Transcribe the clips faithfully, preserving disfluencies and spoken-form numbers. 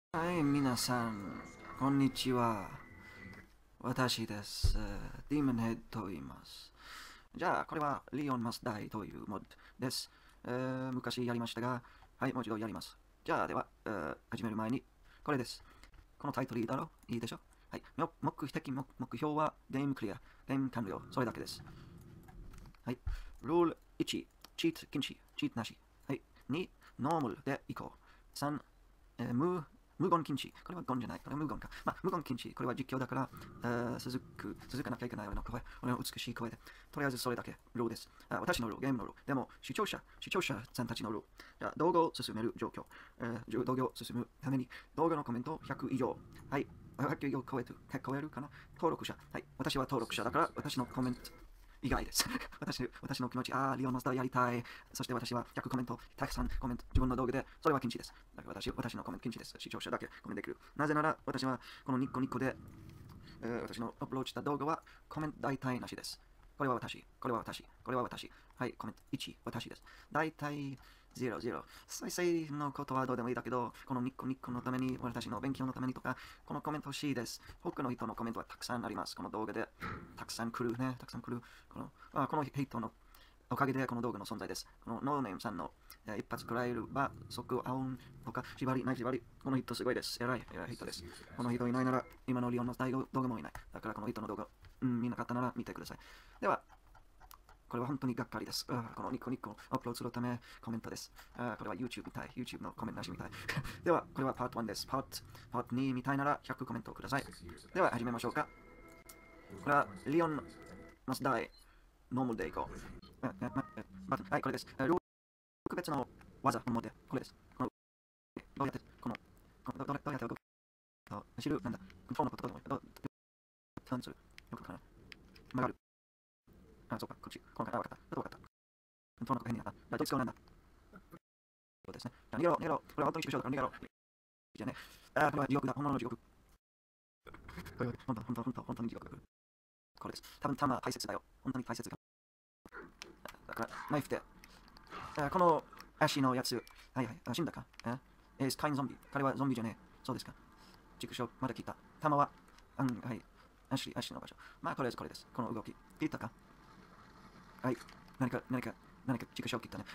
はい、皆さん、こんにちは。私です。ディーモンヘッドと言います。じゃあ、これはリオンマスダイというモッドです。えー昔やりましたが、はい、もう一度やります。じゃあ、では、えー始める前に、これです。このタイトルいいだろういいでしょはい、目目的目、目標はゲームクリア、ゲーム完了、それだけです。はい、ルールいち、チート禁止、チートなし。はい、に、ノーマルでいこう。さん、えー無無言禁止。これは言じゃない。これは無言か。まあ、無言禁止。これは実況だから、えー続く、続かなきゃいけない俺の声。俺の美しい声で。とりあえずそれだけ。ルールです。あ私のルール、ゲームのルール。でも、視聴者、視聴者さんたちのルール。じゃあ、動画を進める状況。えー動画を進むために、動画のコメントひゃく以上。はい。ひゃく以上超える超えるかな登録者。はい。私は登録者だから、私のコメント以外です。私私の気持ち、ああ、リオンマスターやりたい。そして私はひゃくコメント、たくさんコメント、自分の動画で、それは禁止です。だから私私のコメント禁止です。視聴者だけコメントできる。なぜなら、私はこのニッコニコで、えー私のアップロードした動画はコメント大体なしです。これは私、これは私、これは私。はい、コメントいち、私です。大体ゼロ、ゼロ。再生のことはどうでもいいだけど、このニッコニコのために、私の勉強のためにとか、このコメント欲しいです。他の人のコメントはたくさんあります。この動画で、たくさん来るね、たくさん来る。このあこの人のおかげでこの動画の存在です。このノーネームさんの、えー一発食らえるば即アウンとか縛りない縛り。この人すごいです。偉い、偉い人です。この人いないなら今のリオンの大動画もいない。だからこの人の動画、うん、見なかったなら見てください。では、これは本当にがっかりです。あこのニコニコをアップロードするためコメントです。あこれは YouTube みたい。YouTube のコメントなしみたい。では、これはパートいちです。パートパートにみたいならひゃくコメントください。では、始めましょうか。これはリオンマスダイノーマルでいこう。ああままはい、これです。ルール特別の技の持って、これです。このどうやって、この、このどうどうやって動くか知る、なんだ、コントロールのことどう、ターンする。よくかな。曲がる。あ、そうか、こっち。このか、あ、わかった。ちょっとわかった。コントロールの変になった。あ、どっち側なんだ。そうですね。逃げろ、逃げろ。これは本当に縮小だから逃げろ。じゃね。あ、これは地獄だ。本物の地獄。これは本当、本当、本当、本当に地獄。これです。多分、弾大切だよ。本当に大切だ。だから、ナイフで、あこの足のやつ、はいはい、あ死んだかえー、スカインゾンビ。彼はゾンビじゃねえ。そうですか。畜生、まだ聞いた。弾は、うん、はい。足、足の場所。まあ、とりあえずこれです。この動き。聞いたかはい。何か、何か、何か畜生切ったね。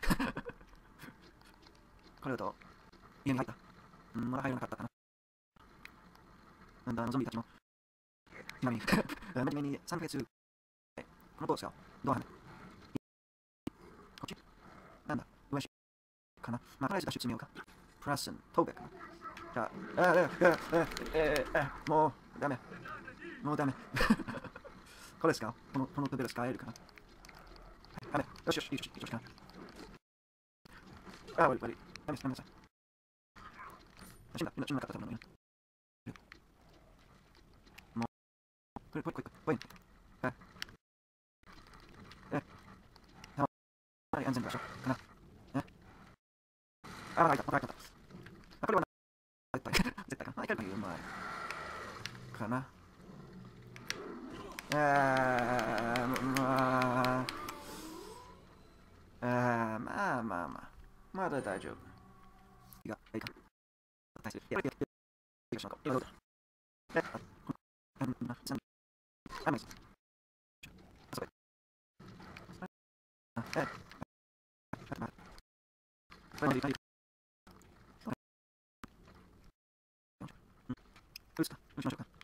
これだと、家に入った。うん、まだ入らなかったかな。なんだ、あのゾンビたちも。ちなみに、真面目にさんかげつ、このどうですかドアはめ。こっちなんだ上しかなまあ、とりあえず脱出見ようか。プラスン、トーベかなじゃあ、あ、あ、あ、あ、えー、あ、もう、ダメ。もうダメ。これですかこの、このレベル使えるかなダメ。よしよし、いいよし、いいよしかあ、悪い悪い。ダメです、ダメです。死んだ、死んだ、死んだかったと思うよ。もう、これ、これ、これ、これ、え、え、はい、安全な場所かな。え、あ、まだ開いた、まだ開いた。あ、これは絶対、絶対かな。あ、いけるかな。うまい。かな。えー、まあ、えー、まあまあまあ。まだ大丈夫。いいか、いいか。大丈夫。やる、やる、やる、しまう。今どうだえ、あ、あ、な、さん、あ、まあいいぞ。あ、そこあ、え、あ、まあ、これまでいいか、いいか。うん、どうですかどうしましょうか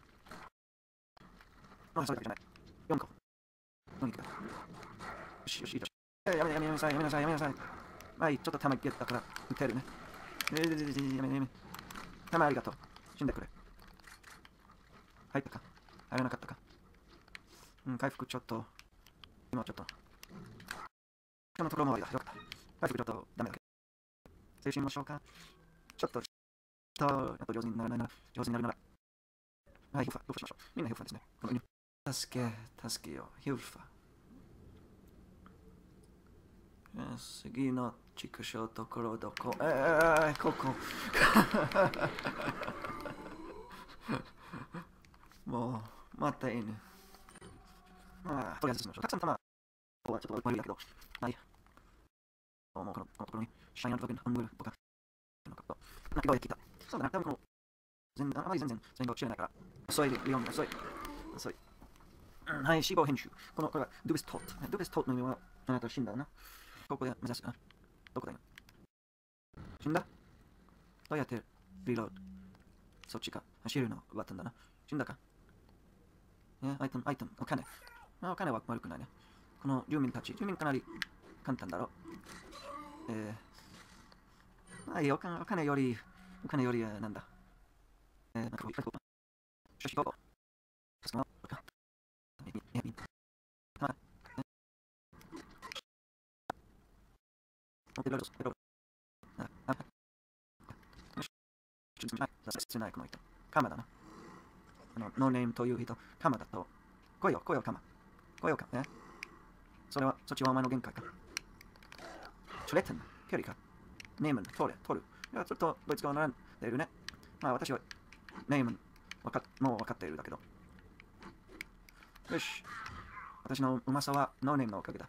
あ、それだけじゃない。よんこ。よんこ。よしよし、いいよし。えー、やめやめやめなさい、やめなさい、やめなさい。はい、ちょっと弾ゲッたから撃てるね。えー、やめやめ。弾ありがとう。死んでくれ。入ったか入らなかったかうん、回復ちょっと、今ちょっと、このところもありだ。よかった。回復ちょっとダメだけど。精神もしょうかちょっと、ちょっと、あと上手にならないなら、上手になるなら、はい、ヒューファ、どうしましょう。みんなヒューファですね。この犬。助け、助けよう。ヒューファ。次の畜生ところどこえー、ここ。もう、また犬。まあ、とりあえずしましょう。たくさん弾、ここはちょっと悪いだけど、はい。もうこのこのところに、シャイナードラゴン、ハンブルとか、なんか、鳴き声聞いた。そうだな、多分この全然、あまり全然、全然知らないから。遅い、リオン、遅い。遅い。はい、死亡編集。この、これは、ドゥベストート。ドゥベストートの意味は、あなた死んだな。ここで目指す。あ、どこだよ。死んだどうやってリロードそっちか。走るの奪ったんだな。死んだかね、アイテム、アイテム、お金。お金は悪くないね。この住民たち、住民かなり簡単だろう。えー、はい、お金お金より、お金より、なんだ。えー、なんか、こう、よし、ここ。その、か。え、え、まあ、え、ペロロス、ペロロス。あ、あ、よし、ちょっと、切ない、この人。カマだな。あの、ノーネームという人、カマだと。来いよ、来いよ、カマ。来いよ、カマ。ね。それは、そっちはお前の限界か。チュレッテン、距離か。ネーム、取れ、取る。いや、ちょっとドイツ語並んでいるね。まあ、私は、ネーム、わかもう分かっているだけど。よし。私のうまさはノーネームのおかげだ。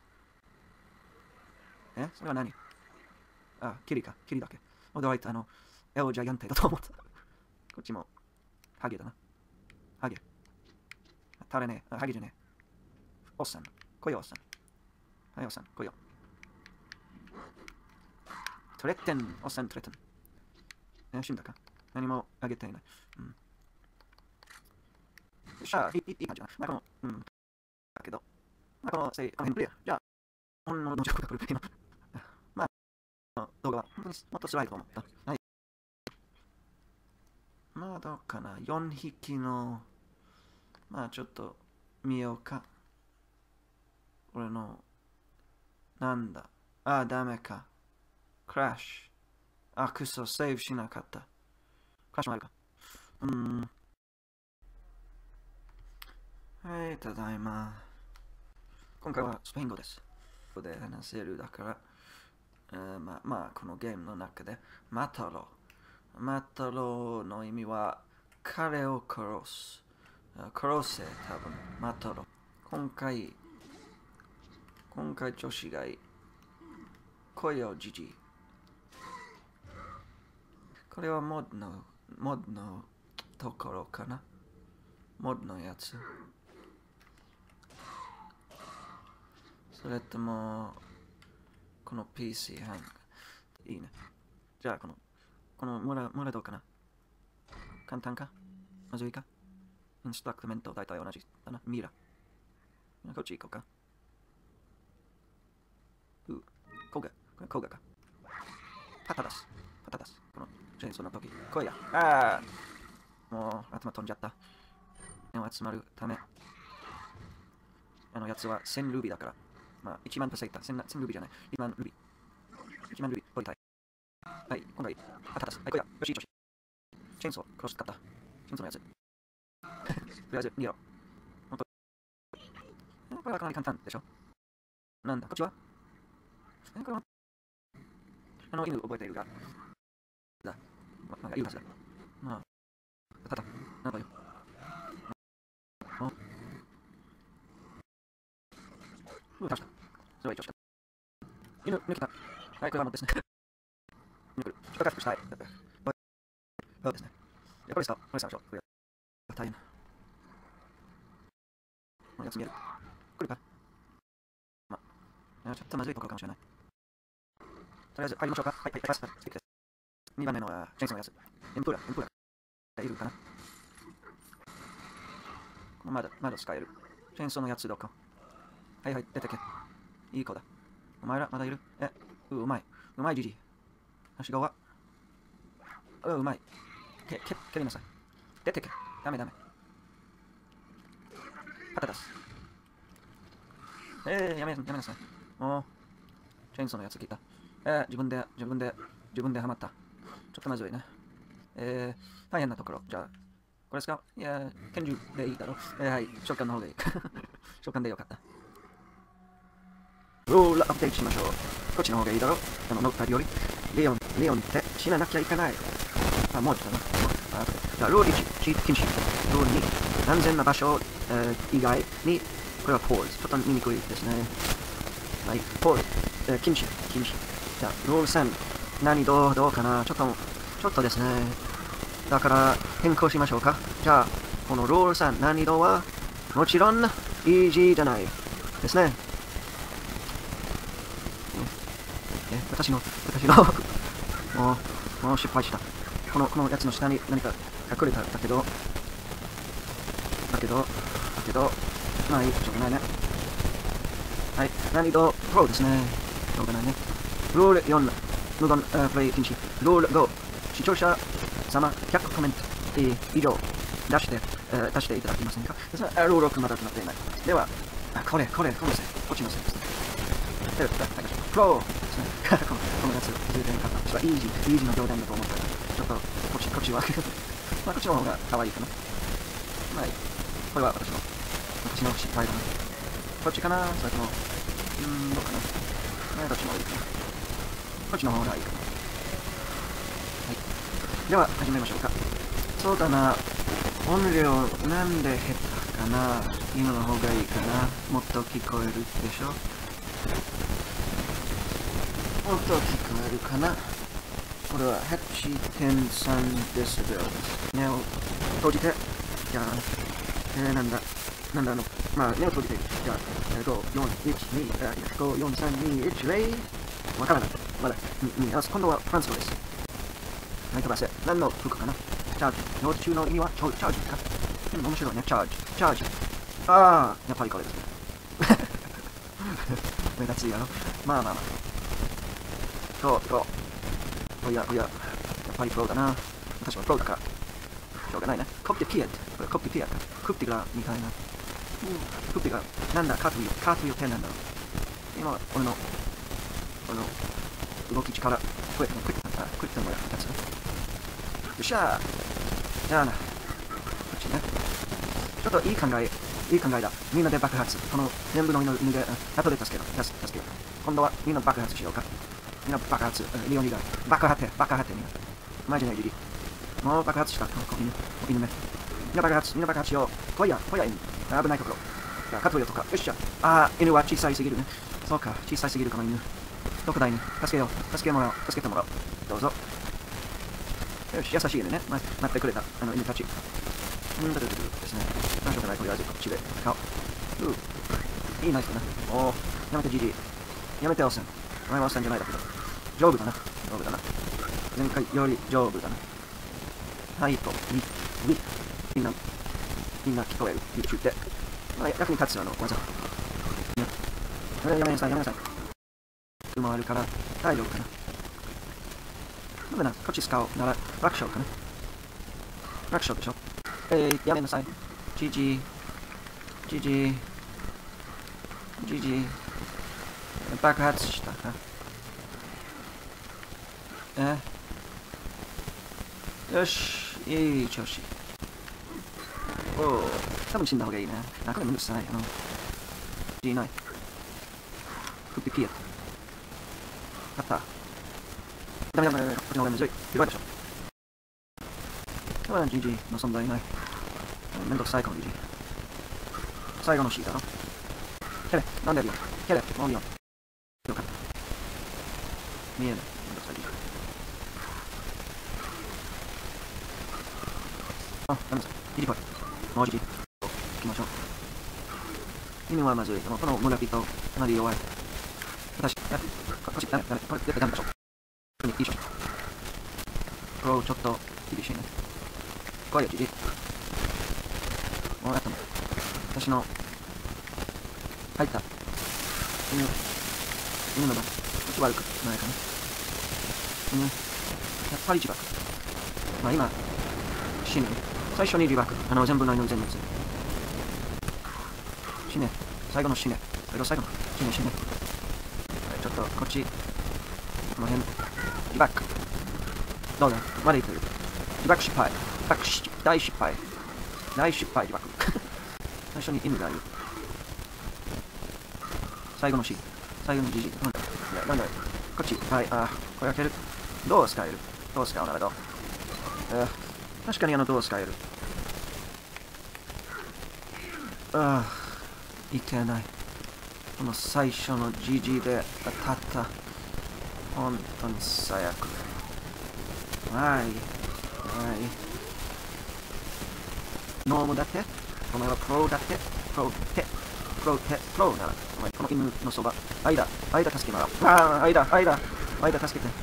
えそれは何あ、キリか。キリだけ。驚いた。あの、エオジャイアンテだと思った。こっちも、ハゲだな。ハゲ。タレね。あ、ハゲじゃねえ。おっさん。来いよ、おっさん。はい、おっさん。来いよ。トレッテン、おっさん、トレッテン。え、死んだか何もあげていない。うん。よっしゃ、いい、いい感じだ。まあ、この、うん。だけど、まあ、この、せい、この辺クリア。じゃあ、ほんのどちらか来る。まあ、動画は本当にもっと辛いと思った。はい。まあ、どうかな。よんひきの、まあ、ちょっと見ようか。俺の、なんだ。あ、ダメか。クラッシュ。あ、クソ、セーブしなかった。クラッシュもあるか。うーん。はい、ただいま。今回はスペイン語です。ここで話せるだから、えー、まあ、まあ、このゲームの中で、マタロ。マタロの意味は、彼を殺す。殺せ、多分、マタロ。今回、今回調子がいい。来いよ、ジジイ。これはモッドの、モッドのところかな。モッドのやつ。それとも、この ピーシー ハング。いいね。じゃあ、この、この村、村どうかな簡単かまずいかインストラクメント大体同じだな。ミラ。こっち行こうか。う、コガ。これコガか。パタダス。パタダス。このチェーンソーの時。来いや。ああもう頭飛んじゃった。目を集まるため。あのやつはせんルビーだから。まあ、いちまん稼いだ。せんルビーじゃない。いちまんルビー。いちまんルビー取りたい。はい、今回、パタダス。はい、来いや。よし、よし。チェーンソー、殺しかった。チェーンソーのやつ。とりあえず、逃げろ。ほんと。これはかなり簡単でしょなんだ、こっちはえ、これはあの犬覚えているが。だ。ま、なんかいるはずだ。まあ、ただ、なんだよ。う、倒した。それは一応した。犬、抜けた。はい、これはもうですね。抜く。ちょっと回復したい。そうですね。いや、これさ、これさ、これ大変。このやつ見える。来るかまあ、ちょっとまずいところかもしれない。とりあえず入りましょうか。はい、はい、はい、はい。にばんめのチェーンソーのやつ。エンプーラ、エンプーラ。いるかなまだ、まだ使える。チェーンソーのやつどこはいはい、出てけ。いい子だ。お前ら、まだいるえ、う、うまい。うまい、じじい。はしごは。う、うまい。け、け、蹴りなさい。出てけ。ダメダメ。パタダス。えー、やめ、やめなさい。もう、チェーンソーのやつ聞いた。えー、自分で、自分で、自分でハマった。ちょっとまずいね。えー、大変なところ。じゃあ、これ使ういや、拳銃でいいだろ。えー、はい、召喚の方がいい。召喚でよかった。ロールアップデートしましょう。こっちの方がいいだろ。でも、ノッタより、レオン、レオンって死ななきゃいけない。あ、もうちょっとな。あ、じゃあ、ロールいち、チート禁止。ロールに、安全な場所、えー、以外に、これはポーズ。ちょっと見にくいですね。はい、ポーズ。えー、禁止、禁止。じゃあ、ロールさん、何どう、どうかな。ちょっと、ちょっとですね。 だから変更しましょうか。じゃあ、このロールさん、難易度はもちろんイージーじゃないですね。え、私の、私の、もう、もう失敗した。この、このやつの下に何か隠れたんだけど、だけど、だけど、まあいい、しょうがないね。はい、難易度プロですね。しょうがないね。ルールよん、無言、uh, プレイ禁止。ルールご、視聴者様ひゃくコメント、えー、以上出して、uh, 出していただけませんか。ルールろくまだ決まっていない。では、あこれ、これ、このせい、こっちのせいですね。では、プロですね。このこのやつ、気づいてなかった。私はイージー、イージーの冗談だと思ったら、ちょっと、こっち、こっちは、まあ、こっちの方が可愛いかな。まあいい。これは私の、私の失敗だな。こっちかなそれとも、うーん、どうかな。まあ、どっちもいいかな。こっちの方がいいかな。はい。では、始めましょうか。そうだな。音量、なんで下手かな。今の方がいいかな。もっと聞こえるでしょ。もっと聞こえるかな。これは はちてんさん デシベル。目を閉じて、じゃあ、えー、なんだ、なんだあの、まあ、目を閉じて、じゃあ、えー、ご、よん、いち、に、ご、よん、さん、に、いち、ゼロ、わからない。まだ、に、に、あ、今度はフランス語です。はい、飛ばせ。何の服かな。チャージ。幼虫の意味はチャージか。うん、面白いね。チャージ。チャージ。ああ、やっぱりこれですね。目立つやろ。まあまあまあ。そう、そう。おやおや、やっぱりプロだな。私はプロだから。しょうがないね。コピーピエット。これコピーピエット。クッピがみたいな。クッピが、なんだ、カートリオ、カートリオってなんだろう。今、俺の、俺の動き力、クイット、クイット、クイットのやつ。よっしゃー。じゃあな。こっちね。ちょっといい考え、いい考えだ。みんなで爆発。この全部の犬で、後で助けろ。助けろ。今度はみんな爆発しようか。みんな爆発。リオニが爆発って、爆発ってみんな。マジでギリ。もう爆発した。コピー、コピーの目。みんな爆発、みんな爆発しよう。来いや、来いや、危ないところ。じゃあ、カトリオとか。よっしゃ。ああ、犬は小さいすぎるね。そうか、小さいすぎるかも犬。どこだ犬。助けよう。助けてもらおう。助けてもらおう。どうぞ。よし、優しい犬ね。ま、待ってくれた。あの犬たち。うんだるるるですね。なんしょうがない。とりあえずこっちで使おう。ういいナイフだな。おお、やめてじじい。やめておっさん。お前はおっさんじゃないだけど。丈夫だな。丈夫だな。前回より丈夫だな。はい、と、み、み、みんな、みんな聞こえる。YouTube で。まあ、役に立つあの技。ね、やめなさい、やめなさい。うまるから大丈夫かな。なんでな、こっち使おうなら楽勝かな。楽勝でしょ。えー、やめなさい。じじい。じじい。じじい。爆発したか。えー、よし、いい調子。おお、多分死んだ方がいいね。あ、これむずさない。あの、じいない。クッピピエ。勝った。ダメダメダメ、こっちの方がむずい。広いでしょ。これはジジイの存在いない。めんどくさいかもジジイ。最後の C だろ。蹴れ、なんでやるよ。蹴れ、もういいよ。よかった。見えない。めんどくさいジジイ。あ、ダメだ。ジジイ来い。もうジジイ。行きましょう。犬はまずい。でもこの村人、かなり弱い。私、や、こっち、ダメ、ダメ、これ絶対ダメでしょ。これにいいでしょ。プロ、ちょっと厳しいね。来いよ、ジジイ。もうやったの。私の、入った。犬、犬の番。こっち悪くないかな。犬、やっぱり自爆。まあ今、死ぬ。最初に自爆。あの、全部の犬全滅。死ね。最後の死ね。最後最後の死ね死ね。はい、ちょっとこっち。この辺。自爆。どうだまだいってる。自爆失敗。自爆し、大失敗。大失敗自爆。最初に犬がいる。最後の死。最後のじじい。なんだなんだこっち。はい、あ、これ開ける。どう使えるどう使うならどうえー、確かにあのどう使えるああ、いけない。この最初のじじいで当たった。本当に最悪。はい。はい。 ノームだって、お前はプロだって、プロテ、プロテ、プロなら、お前この犬のそば、間、間助けなら、ああ、間、間、間助けて。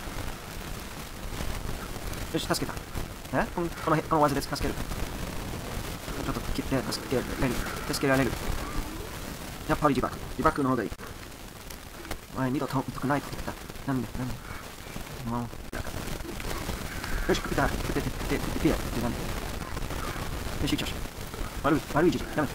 よし、助けた。えこの、この、この技で助ける。ちょっと切って、助けられる。助けられる。やっぱり自爆。自爆の方がいい。お前二度と見たくないと言った。なんで、なんで。もう、だから。よし、食った。食って、食って、食って、ピア。食って、なんで。よし、よし。悪い、悪いじじ。ダメ。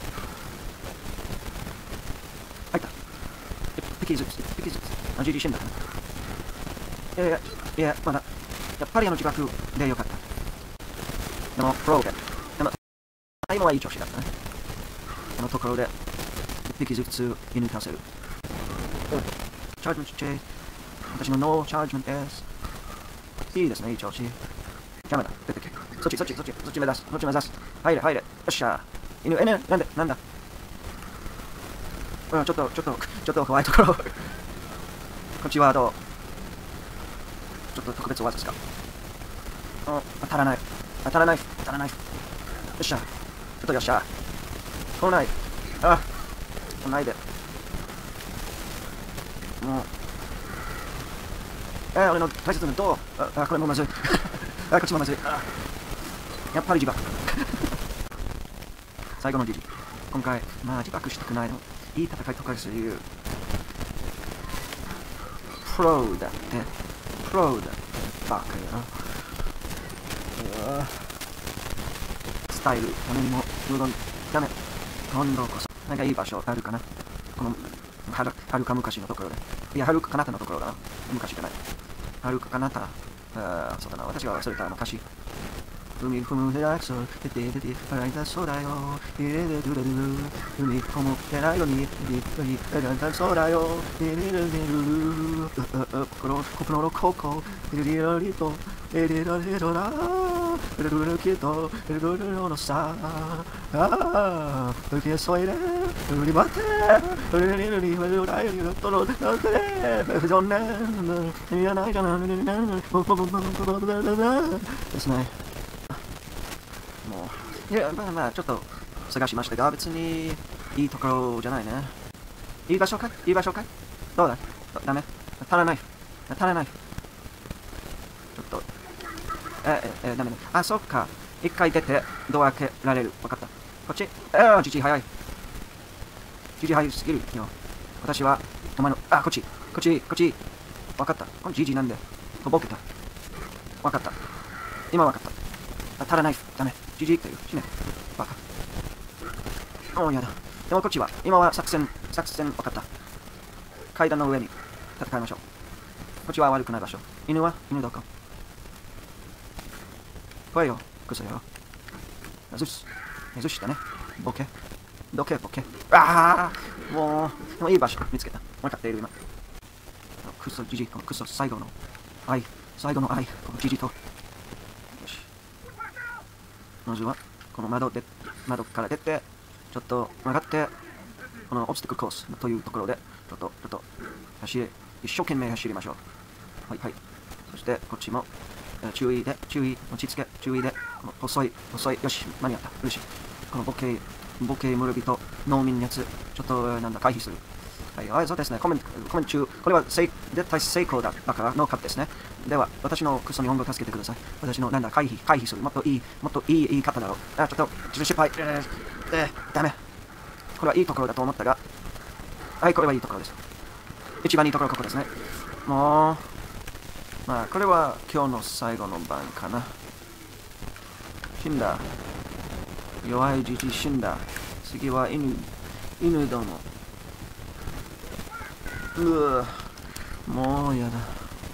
入った。ピキズ、ピキズ。あ、じじ死んだ。いやいや、いや、まだ。やっぱりあの自爆でよかった。でも、プロで。でも、今はいい調子だったね。このところで、一匹ずつ射抜かせる。チャージメントチェイ。私のノーチャージメントです。いいですね、いい調子。ダメだ、出てけ。そっち、そっち、そっち、そっち目指す。そっち目指す。入れ、入れ。よっしゃ。犬、えね、なんで、なんだ。うん、ちょっと、ちょっと、ちょっと怖いところ。こっちはどうちょっと特別技ですか。うん、当たらない。当たらない。当たらない。よっしゃ。ちょっとよっしゃ。来ない。あ、来ないで。もう。えー、俺の大切などうあ、あ、これもまずい。あ、こっちもまずい。あ、やっぱり自爆。最後の時期。今回、まあ自爆したくないの。いい戦いとかそういう。プロだって。プロだ。バカよ。うわスタイル、何も、うどん、ダメ。今度こそ、なんかいい場所あるかな。この、はるはるか昔のところで。いや、はるか彼方のところだな。昔じゃない。はるか彼方。ああ、そうだな。私が忘れたあの歌詞。海踏むヘラクソ、てててて、笑いだそうだよ。えれれるれる。海思ってないのに、えれれれだそうだよ。えれれれる。心、心のここ、えれれれと、えれれれろな。えれれれきと、えれれれのさ。ああ、受け添えれ、売り待って、えれれれれれれらいよとろ、なんてね、そんな、いらないじゃない、ですね。もう、いや、まあまあ、ちょっと探しましたが、別にいいところじゃないね。いい場所かいいい場所かいどうだダメ足らない。足らない。ちょっと、え、え、え、ダメだ。あ、そっか。一回出て、ドア開けられる。わかった。こっちえー、じじ早い。じじ早すぎるよ。私は、お前の、あ、こっち。こっち、こっち。わかった。このじじなんで。とぼけた。わかった。今わかった。足らない。ダメ。じじっていう。死ね。バカ。おー、やだ。でもこっちは、今は作戦、作戦わかった。階段の上に戦いましょう。こっちは悪くない場所。犬は犬どこ来いよ。クソよ。ずし。ずしたね。ボケ。どけボケ。ああもう、でもいい場所見つけた。分かっている今。クソじじ、このクソ最後の愛。最後の愛。このじじと。よし。まずは、この窓で、窓から出て、ちょっと曲がって、このオブスティクルコースというところで、ちょっと、ちょっと、走り、一生懸命走りましょう。はいはい。そして、こっちも、注意で、注意、落ち着け、注意で、この細い、細い、よし、間に合った。よし。このボケ、ボケ村人、農民のやつ、ちょっと、なんだ、回避する。はい、はい、そうですね。コメント、コメント中、これは絶対成功だからのカップですね。では、私のクソ日本語を助けてください。私の、なんだ、回避、回避する。もっといい、もっといい言い方だろう。あ、ちょっと、ちょっと失敗。えー、えー、ダメ。これはいいところだと思ったが、はい、これはいいところです。一番いいところはここですね。もう、まあ、これは今日の最後の番かな。死んだ。弱いじじ死んだ。次は犬、犬ども。うわもうやだ。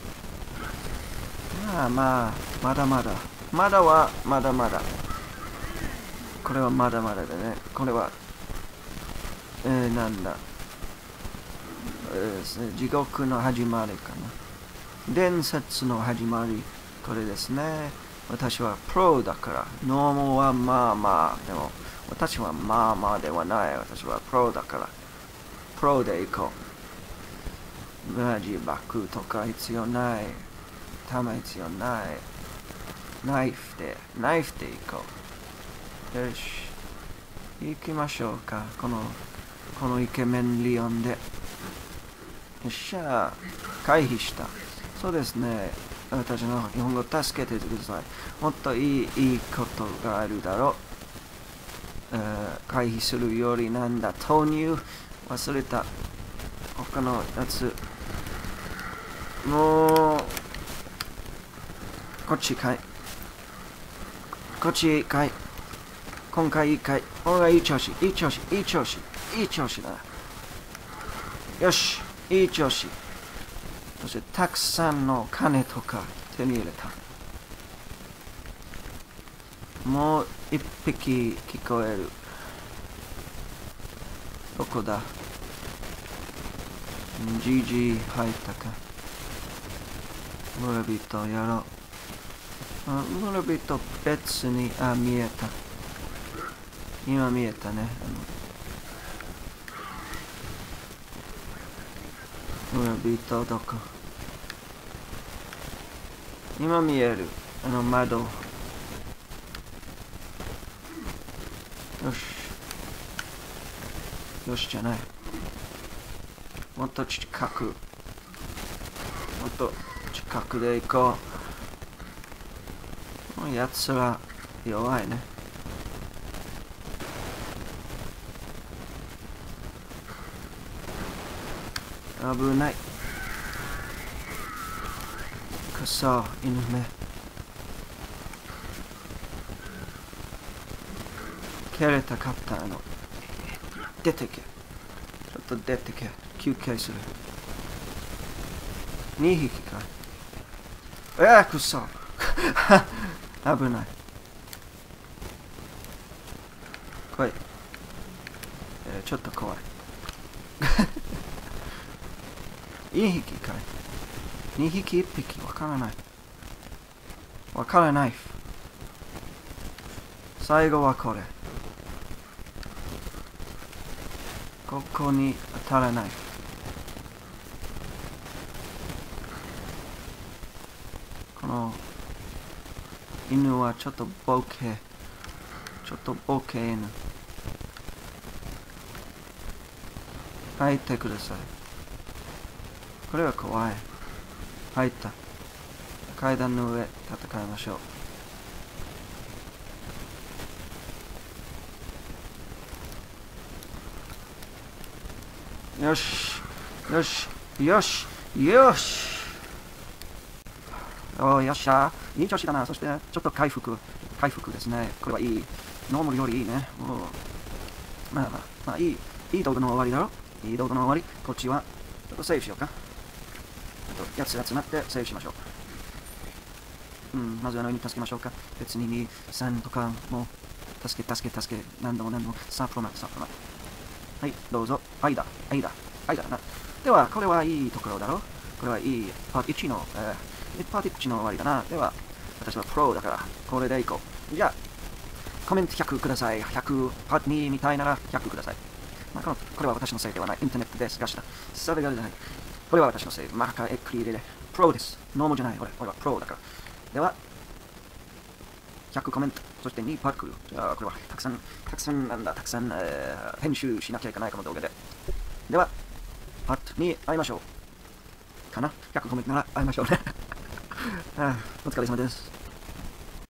まあまあ、まだまだ。まだは、まだまだ。これはまだまだでね。これは、えー、なんだ。えー、地獄の始まりかな。伝説の始まり。これですね。私はプロだから。ノーモはまあまあ。でも、私はまあまあではない。私はプロだから。プロで行こう。マジバックとか必要ない。弾必要ない。ナイフで、ナイフで行こよし。行きましょうか。この、このイケメンリオンで。よっしゃ。回避した。そうですね。私の日本語助けてください。もっといい、いいことがあるだろう。えー、回避するよりなんだ。投入忘れた。他のやつ。もう、こっちかい。こっちかい。今回いいかい。おい、いい調子、いい調子、いい調子、いい調子だ。よし、いい調子。そして、たくさんの金とか手に入れた。もう一匹聞こえる。どこだ？ ジージー 入ったか。村人やろう。あ、村人別に、あ、見えた。今見えたね。あの村人どこ？今見える。あの窓。よし。よしじゃない。もっと近く。もっと近くで行こう。このやつら弱いね。危ない。くそ、犬目。蹴れたかったの。出てけ。ちょっと出てけ。休憩する。にひきか。えー、くそ。危ない。来い。えー、ちょっと怖い。にひきかい。にひきいっぴき。わからない。わからない。最後はこれ。ここに当たらない。この犬はちょっとボケ。ちょっとボケ犬。入ってください。これは怖い。入った。階段の上、戦いましょう。よし。よし。よし。よし。おー、よっしゃ。いい調子だな。そして、ちょっと回復。回復ですね。これはいい。ノーマルよりいいね。おまあまあ、まあいい。いい動画の終わりだろ。いい動画の終わり。こっちは、ちょっとセーブしようか。やつ集まってセーブしましょう。うん、まずあの犬助けましょうか。別にに、さんとかも、助け、助け、助け、何度も何度も、サプロマ、サプロマ。はい、どうぞ。間、間、間だな。では、これはいいところだろう。これはいいパーティーいちの、えー、パーティーいちの終わりだな。では、私はプロだから、これでいこう。じゃあ、コメントひゃくください。ひゃく、パーティーにみたいならひゃくください。まあ、このこれは私のせいではない。インターネットですがした。それがじゃない。これは私のせい。マーカーエクリーで、プロです。ノーモじゃない。俺、俺はプロだから。では、ひゃくコメント、そしてにパック。じゃあ、これはたくさん、たくさんなんだ、たくさん、えー、編集しなきゃいけない、この動画で。では、パットに会いましょう。かな ?ひゃく コメントなら会いましょうね。ああ、お疲れ様です。